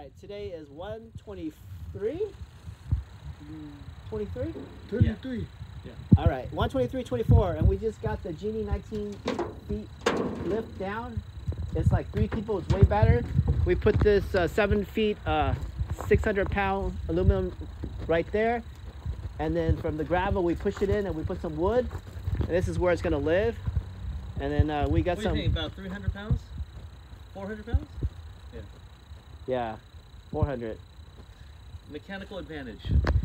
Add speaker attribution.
Speaker 1: right, today is 123? 23?
Speaker 2: 33.
Speaker 1: Yeah. All right, 123.24, and we just got the Gennie 19 feet lift down. It's like 3 people, it's way better. We put this 7 feet, 600-pound aluminum right there. And then from the gravel, we push it in and we put some wood. And this is where it's gonna live. And then we got
Speaker 3: what do you think, about 300 pounds? 400 pounds?
Speaker 1: Yeah, 400.
Speaker 3: Mechanical advantage.